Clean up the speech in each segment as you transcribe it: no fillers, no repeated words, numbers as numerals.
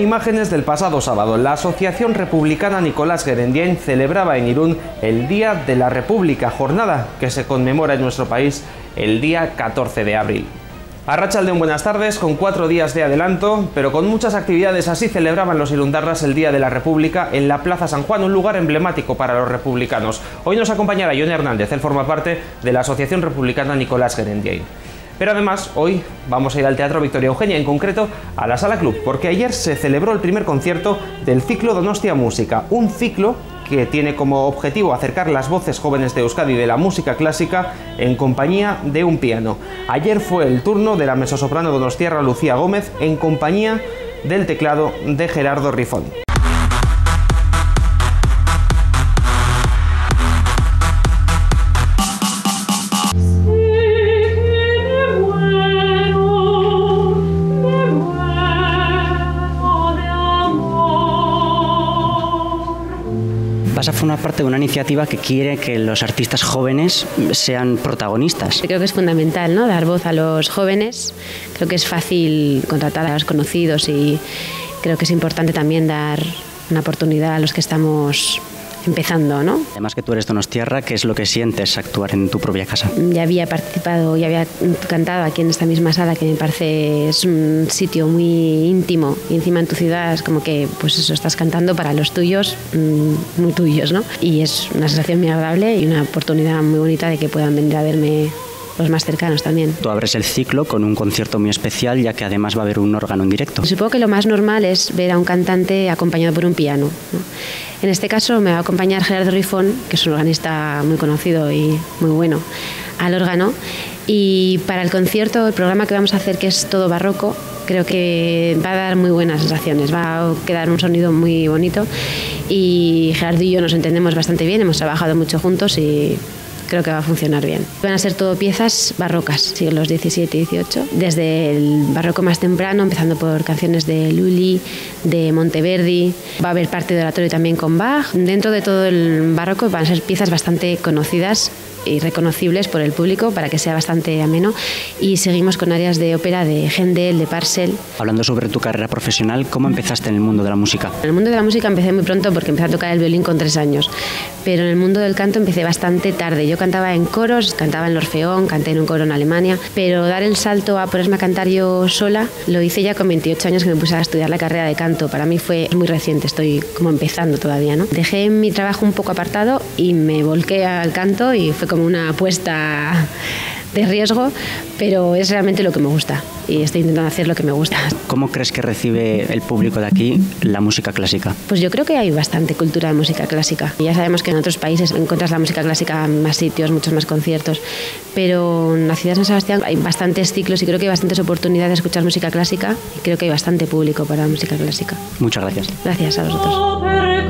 imágenes del pasado sábado, la Asociación Republicana Nicolás Guerendiain celebraba en Irún el Día de la República, jornada que se conmemora en nuestro país el día 14 de abril. Arratsaldeon, buenas tardes. Con 4 días de adelanto, pero con muchas actividades, así celebraban los irundarras el Día de la República en la Plaza San Juan, un lugar emblemático para los republicanos. Hoy nos acompañará Jon Hernández, él forma parte de la Asociación Republicana Nicolás Guerendiain. Pero además, hoy vamos a ir al Teatro Victoria Eugenia, en concreto a la Sala Club, porque ayer se celebró el primer concierto del ciclo Donostia Música, un ciclo que tiene como objetivo acercar las voces jóvenes de Euskadi de la música clásica en compañía de un piano. Ayer fue el turno de la mezzosoprano donostiarra Lucía Gómez en compañía del teclado de Gerardo Rifón. Vas a formar parte de una iniciativa que quiere que los artistas jóvenes sean protagonistas. Creo que es fundamental, ¿no?, dar voz a los jóvenes. Creo que es fácil contratar a los conocidos y creo que es importante también dar una oportunidad a los que estamos empezando, ¿no? Además que tú eres donostiarra, ¿qué es lo que sientes actuar en tu propia casa? Ya había participado, ya había cantado aquí en esta misma sala, que me parece es un sitio muy íntimo, y encima en tu ciudad es como que, pues eso, estás cantando para los tuyos, muy tuyos, ¿no? Y es una sensación muy agradable y una oportunidad muy bonita de que puedan venir a verme los más cercanos también. Tú abres el ciclo con un concierto muy especial, ya que además va a haber un órgano en directo. Supongo que lo más normal es ver a un cantante acompañado por un piano, ¿no? En este caso me va a acompañar Gerardo Rifón, que es un organista muy conocido y muy bueno, al órgano. Y para el concierto, el programa que vamos a hacer, que es todo barroco, creo que va a dar muy buenas sensaciones, va a quedar un sonido muy bonito. Y Gerardo y yo nos entendemos bastante bien, hemos trabajado mucho juntos y creo que va a funcionar bien. Van a ser todo piezas barrocas, siglos XVII y XVIII, desde el barroco más temprano, empezando por canciones de Lully, de Monteverdi. Va a haber parte de oratorio también con Bach. Dentro de todo el barroco van a ser piezas bastante conocidas y reconocibles por el público para que sea bastante ameno, y seguimos con áreas de ópera de Händel, de Purcell. Hablando sobre tu carrera profesional, ¿cómo empezaste en el mundo de la música? En el mundo de la música empecé muy pronto porque empecé a tocar el violín con 3 años, pero en el mundo del canto empecé bastante tarde. Yo cantaba en coros, cantaba en el Orfeón, canté en un coro en Alemania, pero dar el salto a ponerme a cantar yo sola lo hice ya con 28 años, que me puse a estudiar la carrera de canto. Para mí fue muy reciente, estoy como empezando todavía, ¿no? Dejé mi trabajo un poco apartado y me volqué al canto y fue como una apuesta de riesgo, pero es realmente lo que me gusta y estoy intentando hacer lo que me gusta. ¿Cómo crees que recibe el público de aquí la música clásica? Pues yo creo que hay bastante cultura de música clásica. Ya sabemos que en otros países encuentras la música clásica en más sitios, muchos más conciertos, pero en la ciudad de San Sebastián hay bastantes ciclos y creo que hay bastantes oportunidades de escuchar música clásica y creo que hay bastante público para la música clásica. Muchas gracias. Gracias a vosotros.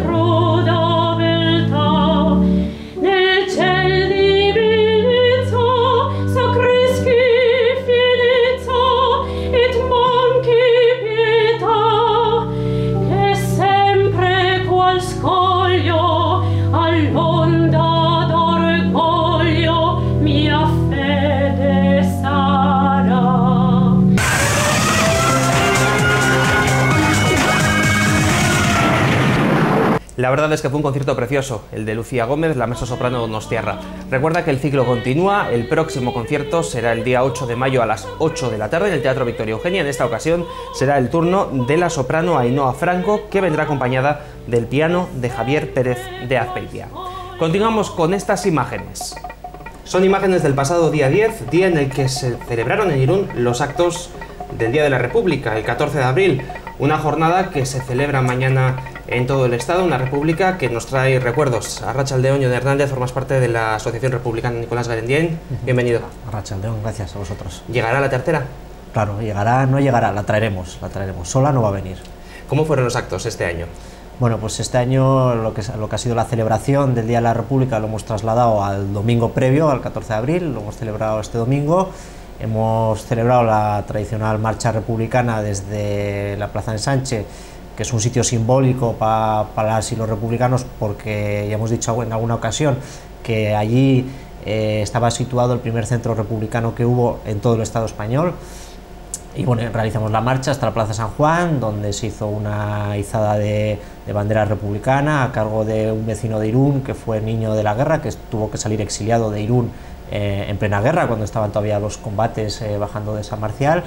La verdad es que fue un concierto precioso, el de Lucía Gómez, la mezzosoprano donostiarra. Recuerda que el ciclo continúa, el próximo concierto será el día 8 de mayo a las 8 de la tarde en el Teatro Victoria Eugenia. En esta ocasión será el turno de la soprano Ainhoa Franco, que vendrá acompañada del piano de Javier Pérez de Azpeitia. Continuamos con estas imágenes. Son imágenes del pasado día 10, día en el que se celebraron en Irún los actos del Día de la República, el 14 de abril. Una jornada que se celebra mañana en todo el Estado, una república que nos trae recuerdos. Arratsaldeon, Jon Hernández, formas parte de la Asociación Republicana Nicolás Guerendiain. Bienvenido. Arratsaldeon, gracias a vosotros. ¿Llegará la tercera? Claro, llegará, no llegará, la traeremos. Sola no va a venir. ¿Cómo fueron los actos este año? Bueno, pues este año lo que ha sido la celebración del Día de la República lo hemos trasladado al domingo previo, al 14 de abril, lo hemos celebrado este domingo. Hemos celebrado la tradicional marcha republicana desde la Plaza de Sánchez, que es un sitio simbólico para las y los republicanos, porque ya hemos dicho en alguna ocasión que allí estaba situado el primer centro republicano que hubo en todo el Estado español. Y bueno, realizamos la marcha hasta la Plaza San Juan, donde se hizo una izada de bandera republicana a cargo de un vecino de Irún, que fue niño de la guerra, que tuvo que salir exiliado de Irún en plena guerra, cuando estaban todavía los combates bajando de San Marcial.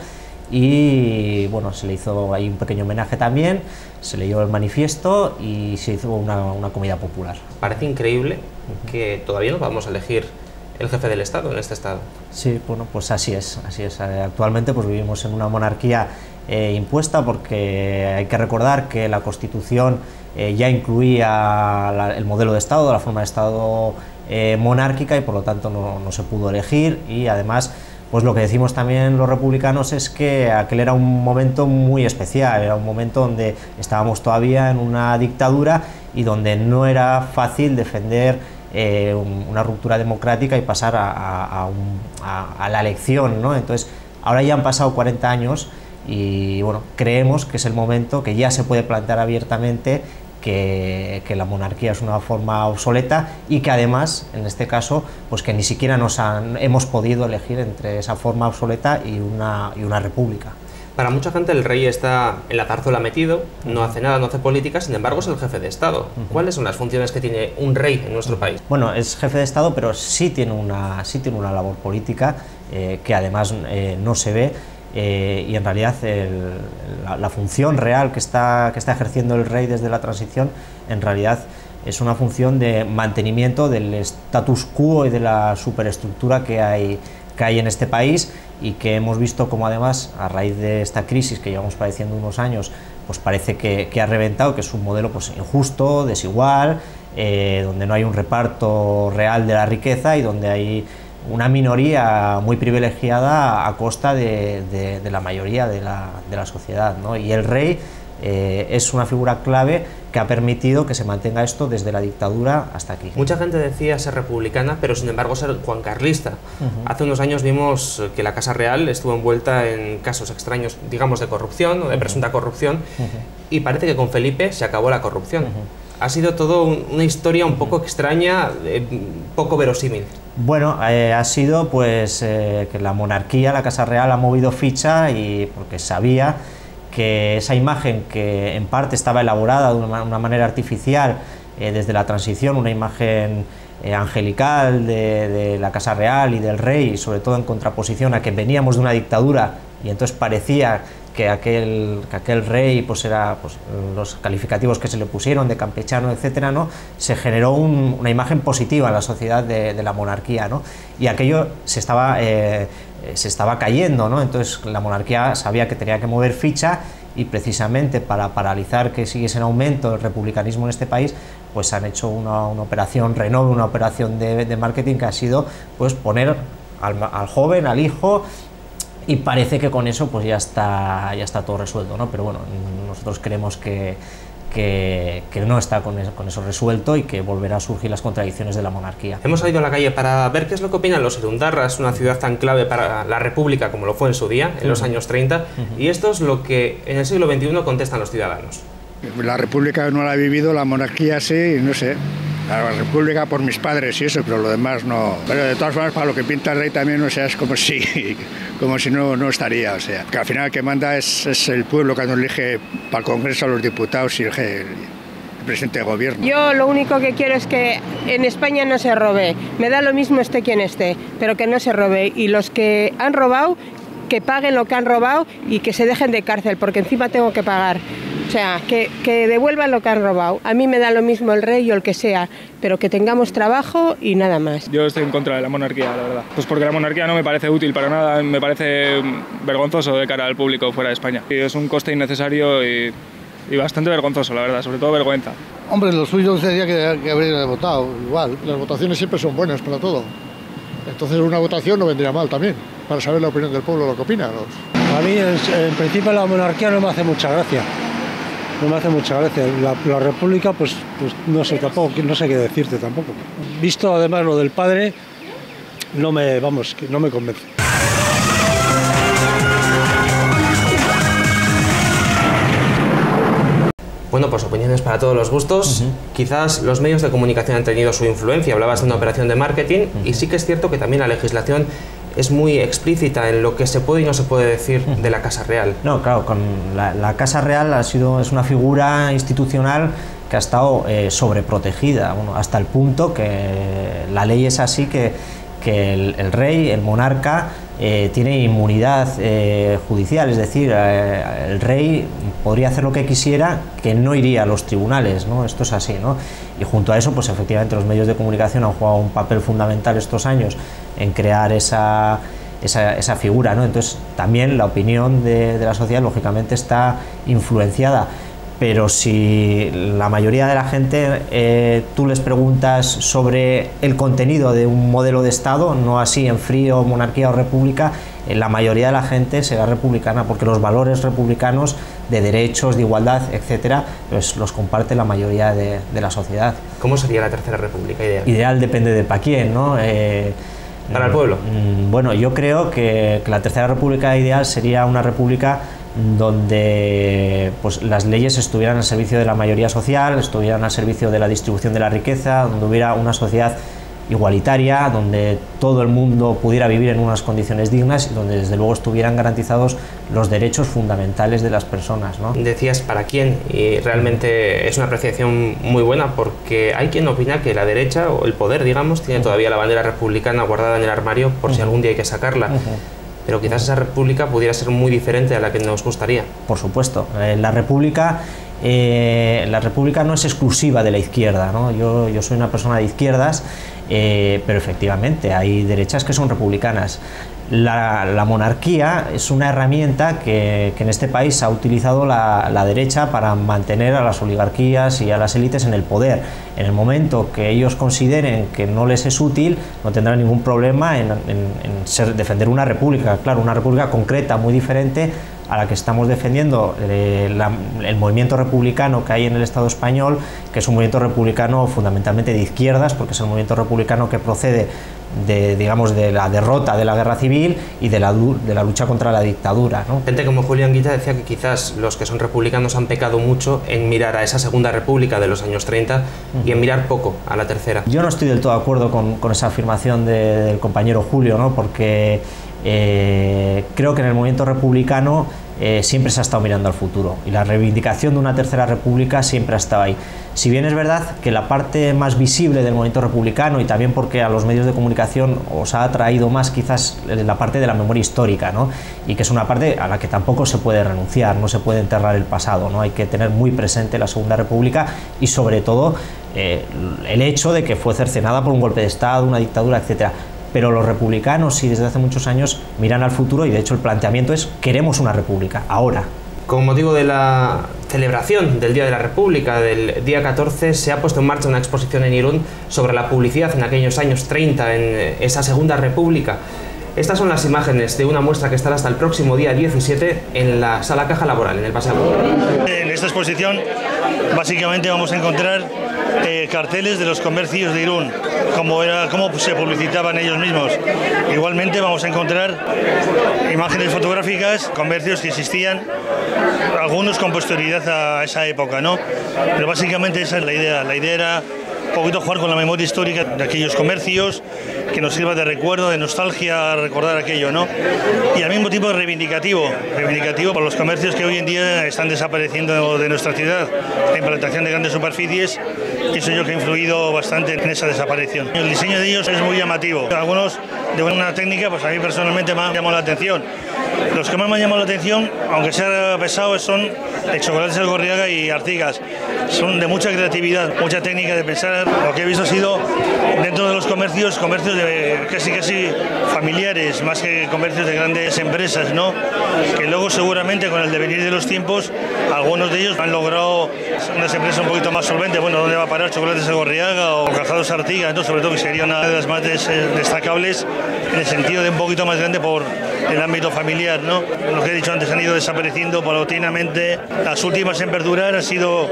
Y bueno, se le hizo ahí un pequeño homenaje también, se leyó el manifiesto y se hizo una comida popular. Parece increíble que todavía no vamos a elegir el jefe del Estado en este Estado. Sí, bueno, pues así es. Actualmente pues vivimos en una monarquía impuesta, porque hay que recordar que la Constitución ya incluía el modelo de Estado, la forma de Estado monárquica, y por lo tanto no se pudo elegir. Y además, pues lo que decimos también los republicanos es que aquel era un momento muy especial, era un momento donde estábamos todavía en una dictadura y donde no era fácil defender una ruptura democrática y pasar a la elección, ¿no? Entonces, ahora ya han pasado 40 años y bueno, creemos que es el momento que ya se puede plantear abiertamente que la monarquía es una forma obsoleta, y que además, en este caso, pues que ni siquiera hemos podido elegir entre esa forma obsoleta y una república. Para mucha gente el rey está en la zarzuela metido, no hace nada, no hace política, sin embargo es el jefe de Estado. ¿Cuáles son las funciones que tiene un rey en nuestro país? Bueno, es jefe de Estado, pero sí tiene una labor política que además no se ve. Y en realidad la función real que está ejerciendo el rey desde la transición, en realidad es una función de mantenimiento del status quo y de la superestructura que hay en este país, y que hemos visto como además, a raíz de esta crisis que llevamos padeciendo unos años, pues parece que ha reventado, que es un modelo pues injusto, desigual, donde no hay un reparto real de la riqueza y donde hay una minoría muy privilegiada a costa de la mayoría de la sociedad, ¿no? Y el rey es una figura clave que ha permitido que se mantenga esto desde la dictadura hasta aquí. Mucha gente decía ser republicana, pero sin embargo ser juancarlista. Hace unos años vimos que la Casa Real estuvo envuelta en casos extraños, digamos, de corrupción o de presunta corrupción, y parece que con Felipe se acabó la corrupción. Ha sido todo una historia un poco extraña, poco verosímil. Bueno, ha sido pues que la monarquía, la Casa Real, ha movido ficha, y porque sabía que esa imagen, que en parte estaba elaborada de una manera artificial desde la transición, una imagen angelical de la Casa Real y del rey, y sobre todo en contraposición a que veníamos de una dictadura, y entonces parecía que aquel rey pues era, pues, los calificativos que se le pusieron de campechano, etcétera, ¿no? Se generó una imagen positiva en la sociedad de la monarquía, ¿no? Y aquello se estaba cayendo, ¿no? Entonces la monarquía sabía que tenía que mover ficha, y precisamente para paralizar que siguiese en aumento el republicanismo en este país, pues han hecho una operación Renove, una operación de marketing que ha sido pues poner al joven, al hijo, y parece que con eso pues ya está todo resuelto, ¿no? Pero bueno, nosotros creemos que no está con eso resuelto, y que volverá a surgir las contradicciones de la monarquía. Hemos salido a la calle para ver qué es lo que opinan los irundarras, una ciudad tan clave para la República como lo fue en su día, en los años 30, y esto es lo que en el siglo XXI contestan los ciudadanos. La República no la he vivido, la monarquía sí, no sé. La República por mis padres y eso, pero lo demás no. Pero de todas formas, para lo que pinta el rey también, o sea, es como si no estaría, o sea. Que al final el que manda es el pueblo, cuando elige para el Congreso a los diputados y elige el presidente de gobierno. Yo lo único que quiero es que en España no se robe. Me da lo mismo esté quien esté, pero que no se robe. Y los que han robado, que paguen lo que han robado y que se dejen de cárcel, porque encima tengo que pagar. O sea, que devuelvan lo que han robado. A mí me da lo mismo el rey o el que sea, pero que tengamos trabajo y nada más. Yo estoy en contra de la monarquía, la verdad. Pues porque la monarquía no me parece útil para nada, me parece vergonzoso de cara al público fuera de España. Y es un coste innecesario y bastante vergonzoso, la verdad, sobre todo vergüenza. Hombre, lo suyo sería que habría votado igual. Las votaciones siempre son buenas para todo. Entonces una votación no vendría mal también, para saber la opinión del pueblo, lo que opina. A mí, en principio, la monarquía no me hace mucha gracia. No me hace mucha gracia. La república, pues no sé tampoco, no sé qué decirte tampoco. Visto además lo del padre, no me convence. Bueno, pues opiniones para todos los gustos. Quizás los medios de comunicación han tenido su influencia. Hablabas de una operación de marketing, y sí que es cierto que también la legislación es muy explícita en lo que se puede y no se puede decir de la Casa Real. No, claro, con la Casa Real es una figura institucional que ha estado sobreprotegida, bueno, hasta el punto que la ley es así que el rey, el monarca, tiene inmunidad judicial, es decir, el rey podría hacer lo que quisiera, que no iría a los tribunales, ¿no? Esto es así, ¿no? Y junto a eso, pues efectivamente los medios de comunicación han jugado un papel fundamental estos años en crear esa figura, ¿no? Entonces también la opinión de la sociedad lógicamente está influenciada. Pero si la mayoría de la gente tú les preguntas sobre el contenido de un modelo de Estado, no así en frío, monarquía o república, la mayoría de la gente será republicana, porque los valores republicanos de derechos, de igualdad, etcétera, pues los comparte la mayoría de la sociedad. ¿Cómo sería la tercera república ideal? Ideal depende de para quién, ¿no? ¿Para el pueblo? Bueno, yo creo que la tercera república ideal sería una república donde pues las leyes estuvieran al servicio de la mayoría social, estuvieran al servicio de la distribución de la riqueza, donde hubiera una sociedad igualitaria, donde todo el mundo pudiera vivir en unas condiciones dignas y donde desde luego estuvieran garantizados los derechos fundamentales de las personas, ¿no? Decías para quién, y realmente es una apreciación muy buena, porque hay quien opina que la derecha o el poder, digamos, tiene todavía la bandera republicana guardada en el armario por si algún día hay que sacarla. Pero quizás esa república pudiera ser muy diferente a la que nos gustaría. Por supuesto, la república no es exclusiva de la izquierda, ¿no? Yo soy una persona de izquierdas, pero efectivamente hay derechas que son republicanas. La monarquía es una herramienta que en este país ha utilizado la derecha para mantener a las oligarquías y a las élites en el poder. En el momento que ellos consideren que no les es útil, no tendrán ningún problema en defender una república, claro, una república concreta, muy diferente a la que estamos defendiendo el movimiento republicano que hay en el Estado español, que es un movimiento republicano fundamentalmente de izquierdas, porque es el movimiento republicano que procede de la derrota de la guerra civil y de la lucha contra la dictadura, ¿no? Gente como Julián Guita decía que quizás los que son republicanos han pecado mucho en mirar a esa segunda república de los años 30 y en mirar poco a la tercera. Yo no estoy del todo de acuerdo con esa afirmación del compañero Julio, ¿no? Porque creo que en el movimiento republicano siempre se ha estado mirando al futuro y la reivindicación de una tercera república siempre ha estado ahí. Si bien es verdad que la parte más visible del movimiento republicano, y también porque a los medios de comunicación os ha atraído más quizás la parte de la memoria histórica, ¿no? Y que es una parte a la que tampoco se puede renunciar, no se puede enterrar el pasado, ¿no? Hay que tener muy presente la Segunda República y sobre todo el hecho de que fue cercenada por un golpe de Estado, una dictadura, etcétera. Pero los republicanos sí desde hace muchos años miran al futuro y de hecho el planteamiento es: queremos una república, ahora. Con motivo de la celebración del Día de la República, del día 14, se ha puesto en marcha una exposición en Irún sobre la publicidad en aquellos años 30, en esa Segunda República. Estas son las imágenes de una muestra que estará hasta el próximo día 17 en la Sala Caja Laboral, en el Paseo. En esta exposición básicamente vamos a encontrar carteles de los comercios de Irún, cómo se publicitaban ellos mismos. Igualmente vamos a encontrar imágenes fotográficas, comercios que existían, algunos con posterioridad a esa época, ¿no? Pero básicamente esa es la idea. La idea era un poquito jugar con la memoria histórica de aquellos comercios, que nos sirva de recuerdo, de nostalgia, recordar aquello, ¿no? Y al mismo tiempo reivindicativo por los comercios que hoy en día están desapareciendo de nuestra ciudad. La implantación de grandes superficies, pienso yo que ha influido bastante en esa desaparición. El diseño de ellos es muy llamativo. Algunos de una técnica, pues a mí personalmente me han llamado la atención. Los que más me han llamado la atención, aunque sea pesado, son el Chocolates El Gorriaga y Artigas. Son de mucha creatividad, mucha técnica de pensar. Lo que he visto ha sido dentro de los comercios de casi familiares, más que comercios de grandes empresas, ¿no? Que luego seguramente con el devenir de los tiempos, algunos de ellos han logrado unas empresas un poquito más solventes. Bueno, ¿dónde va a parar Chocolates El Gorriaga o Calzados Artigas, ¿no? Sobre todo que sería una de las más destacables en el sentido de un poquito más grande por el ámbito familiar, ¿no? Lo que he dicho antes, han ido desapareciendo paulatinamente. Las últimas en perdurar han sido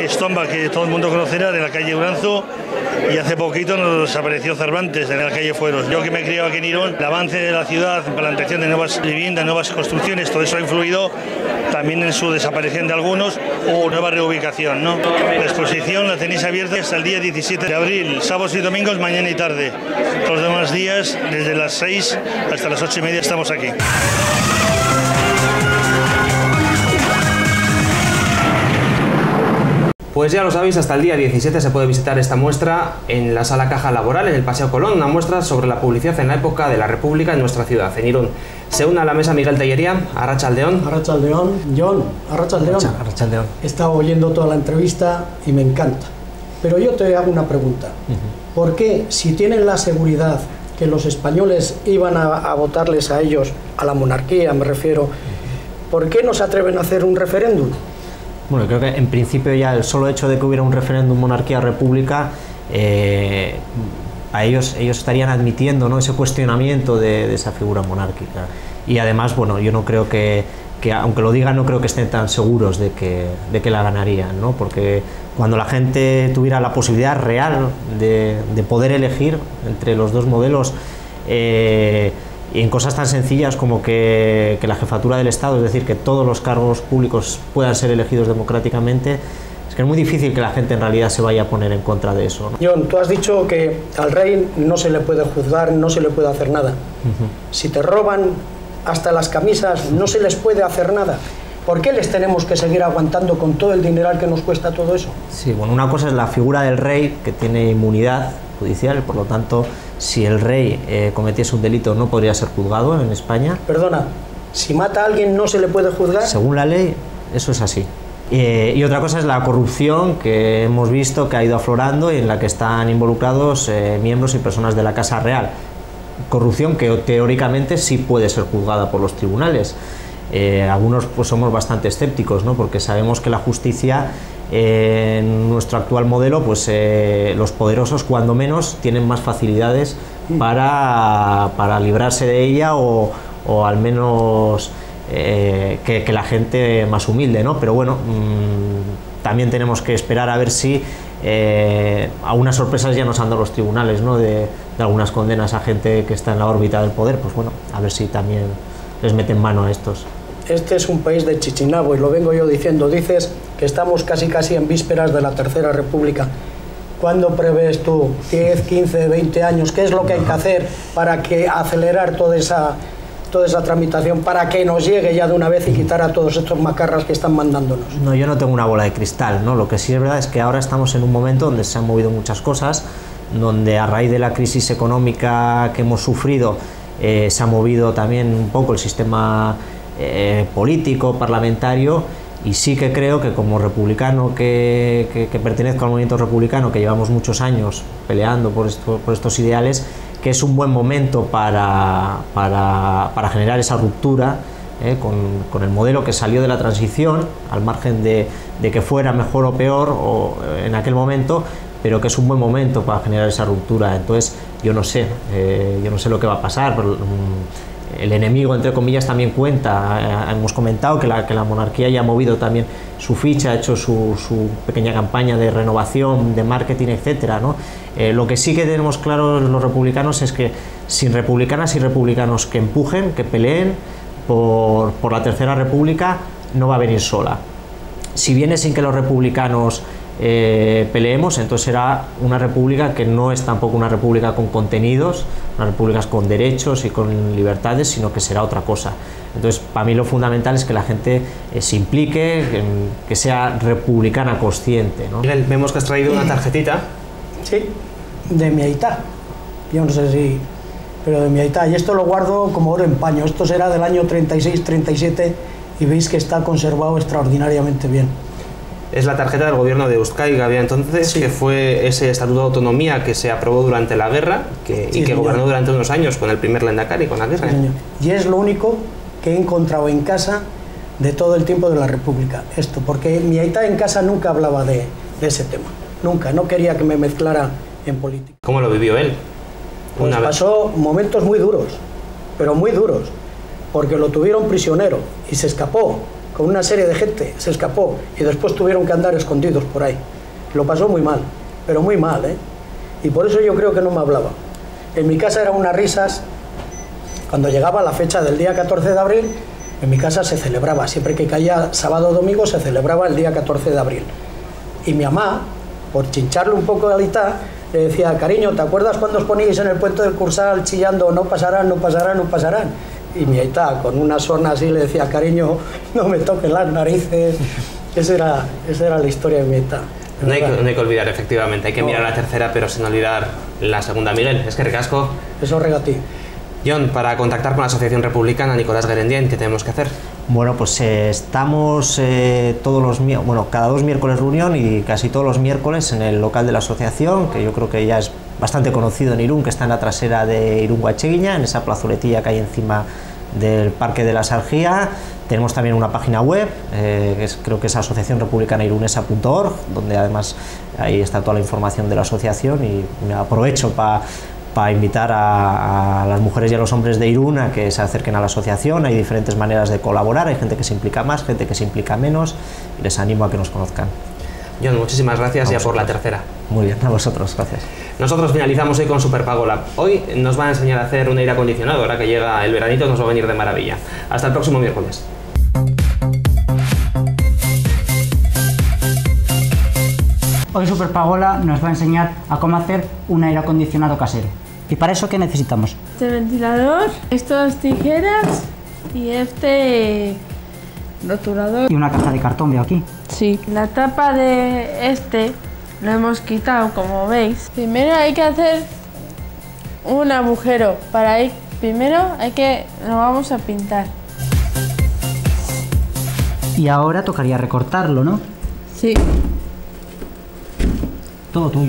Estomba, que todo el mundo conocerá, de la calle Uranzo, y hace poquito nos desapareció Cervantes, de la calle Fueros. Yo que me he criado aquí en Irún, el avance de la ciudad, plantación de nuevas viviendas, nuevas construcciones, todo eso ha influido también en su desaparición de algunos o nueva reubicación, ¿no? La exposición la tenéis abierta hasta el día 17 de abril, sábados y domingos, mañana y tarde. Los demás días, desde las 6 hasta las 8:30 estamos aquí. Pues ya lo sabéis, hasta el día 17 se puede visitar esta muestra en la Sala Caja Laboral, en el Paseo Colón, una muestra sobre la publicidad en la época de la República en nuestra ciudad, en Irún. Se une a la mesa Miguel Tellería, Arratsaldeon. Arratsaldeon, John, Arratsaldeon. Arratsaldeon. He estado oyendo toda la entrevista y me encanta. Pero yo te hago una pregunta. ¿Por qué, si tienen la seguridad que los españoles iban a votarles a ellos, a la monarquía me refiero, ¿por qué no se atreven a hacer un referéndum? Bueno, creo que en principio ya el solo hecho de que hubiera un referéndum monarquía-república, a ellos estarían admitiendo, ¿no?, ese cuestionamiento de esa figura monárquica. Y además, bueno, yo no creo que aunque lo digan, no creo que estén tan seguros de que la ganarían, ¿no? Porque cuando la gente tuviera la posibilidad real de poder elegir entre los dos modelos, y en cosas tan sencillas como que la jefatura del Estado, es decir, que todos los cargos públicos puedan ser elegidos democráticamente, es que es muy difícil que la gente en realidad se vaya a poner en contra de eso, ¿no? John, tú has dicho que al rey no se le puede juzgar, no se le puede hacer nada. Si te roban hasta las camisas, no se les puede hacer nada. ¿Por qué les tenemos que seguir aguantando con todo el dineral que nos cuesta todo eso? Sí, bueno, una cosa es la figura del rey, que tiene inmunidad judicial, por lo tanto, si el rey cometiese un delito no podría ser juzgado en España. Perdona, si mata a alguien no se le puede juzgar. Según la ley, eso es así. Y otra cosa es la corrupción que hemos visto que ha ido aflorando y en la que están involucrados miembros y personas de la Casa Real. Corrupción que teóricamente sí puede ser juzgada por los tribunales. Algunos pues somos bastante escépticos, ¿no? Porque sabemos que la justicia en nuestro actual modelo, pues los poderosos cuando menos tienen más facilidades para librarse de ella o al menos que la gente más humilde, ¿no? Pero bueno, también tenemos que esperar a ver si algunas sorpresas ya nos han dado los tribunales, ¿no? De algunas condenas a gente que está en la órbita del poder, pues bueno, a ver si también les meten mano a estos. Este es un país de Chichinabo y lo vengo yo diciendo. Dices que estamos casi en vísperas de la Tercera República. ¿Cuándo prevés tú? ¿10, 15, 20 años? ¿Qué es lo que hay que hacer para acelerar toda esa tramitación, para que nos llegue ya de una vez y quitar a todos estos macarras que están mandándonos? No, yo no tengo una bola de cristal, ¿no? Lo que sí es verdad es que ahora estamos en un momento donde se han movido muchas cosas, donde a raíz de la crisis económica que hemos sufrido se ha movido también un poco el sistema político, parlamentario, y sí que creo que como republicano que pertenezco al movimiento republicano, que llevamos muchos años peleando por estos ideales, que es un buen momento para generar esa ruptura con el modelo que salió de la transición, al margen de que fuera mejor o peor en aquel momento, pero que es un buen momento para generar esa ruptura. Entonces yo no sé lo que va a pasar, pero el enemigo, entre comillas, también cuenta. Hemos comentado que la monarquía ya ha movido también su ficha, ha hecho su pequeña campaña de renovación, de marketing, etcétera, ¿no? Lo que sí que tenemos claro los republicanos es que sin republicanas y republicanos que empujen, que peleen por la Tercera República, no va a venir sola. Si viene sin que los republicanos peleemos, entonces será una república que no es tampoco una república con contenidos, una república con derechos y con libertades, sino que será otra cosa. Entonces, para mí lo fundamental es que la gente se implique, que sea republicana consciente, ¿no? Miguel, vemos que has traído una tarjetita. Sí, de mi aitá. Yo no sé si... pero de mi aitá. Y esto lo guardo como oro en paño. Esto será del año 36-37 y veis que está conservado extraordinariamente bien. Es la tarjeta del gobierno de Euskadi que había entonces, sí, que fue ese estatuto de autonomía que se aprobó durante la guerra y que gobernó durante unos años con el primer Lehendakari, con Aguirre. Sí, y es lo único que he encontrado en casa de todo el tiempo de la República, esto, porque mi aita en casa nunca hablaba de ese tema, nunca, no quería que me mezclara en política. ¿Cómo lo vivió él? Pues pasó momentos muy duros, pero muy duros, porque lo tuvieron prisionero y se escapó con una serie de gente, se escapó y después tuvieron que andar escondidos por ahí. Lo pasó muy mal, pero muy mal, ¿eh? Y por eso yo creo que no me hablaba. En mi casa eran unas risas. Cuando llegaba la fecha del día 14 de abril, en mi casa se celebraba, siempre que caía sábado o domingo se celebraba el día 14 de abril. Y mi mamá, por chincharle un poco de alita, le decía, cariño, ¿te acuerdas cuando os poníais en el puente del Cursal chillando, no pasarán, no pasarán, no pasarán? Y mi aita, con una sorna así, le decía, cariño, no me toques las narices. Esa era la historia de mi aita. No hay que olvidar, efectivamente, hay que mirar la tercera, pero sin olvidar la segunda. Miguel, es que ricasco. Eso regatí. John, para contactar con la Asociación Republicana Nicolás Guerendiain, ¿qué tenemos que hacer? Bueno, pues estamos cada 2 miércoles reunión y casi todos los miércoles en el local de la asociación, que yo creo que ya es bastante conocido en Irún, que está en la trasera de Irún Guacheguiña, en esa plazoletilla que hay encima del Parque de la Sargía. Tenemos también una página web, creo que es asociacionrepublicanairunesa.org, donde además ahí está toda la información de la asociación, y me aprovecho para invitar a las mujeres y a los hombres de Irún a que se acerquen a la asociación. Hay diferentes maneras de colaborar, hay gente que se implica más, gente que se implica menos, y les animo a que nos conozcan. John, muchísimas gracias ya por la tercera. Muy bien, a vosotros, gracias. Nosotros finalizamos hoy con Superpago Lab. Hoy nos van a enseñar a hacer un aire acondicionado, ahora que llega el veranito nos va a venir de maravilla. Hasta el próximo miércoles. Hoy Superpagola nos va a enseñar a cómo hacer un aire acondicionado casero. ¿Y para eso qué necesitamos? Este ventilador, estas tijeras y este rotulador. Y una caja de cartón, veo aquí. Sí. La tapa de este lo hemos quitado, como veis. Primero hay que hacer un agujero. Para ahí, primero lo vamos a pintar. Y ahora tocaría recortarlo, ¿no? Sí. Todo tuyo.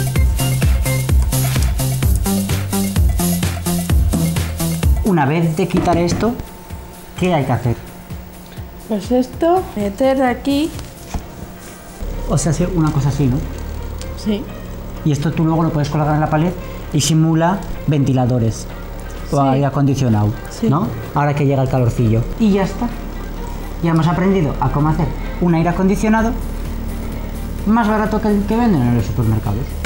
Una vez de quitar esto, ¿qué hay que hacer? Pues esto, meter aquí. O sea, hacer una cosa así, ¿no? Sí. Y esto tú luego lo puedes colgar en la pared y simula ventiladores o aire acondicionado, sí, ¿no? Ahora que llega el calorcillo. Y ya está. Ya hemos aprendido a cómo hacer un aire acondicionado más barato que el que venden en los supermercados.